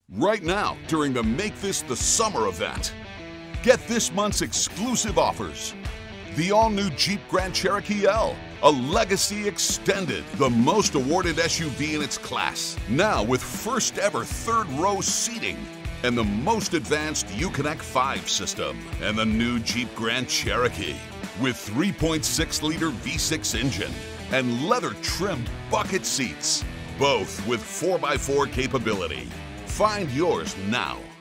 right now during the Make This the Summer event. Get this month's exclusive offers. The all-new Jeep Grand Cherokee L, a Legacy Extended, the most awarded SUV in its class, now with first ever third-row seating, and the most advanced Uconnect 5 system, and the new Jeep Grand Cherokee with 3.6-liter V6 engine and leather-trimmed bucket seats, both with 4x4 capability. Find yours now.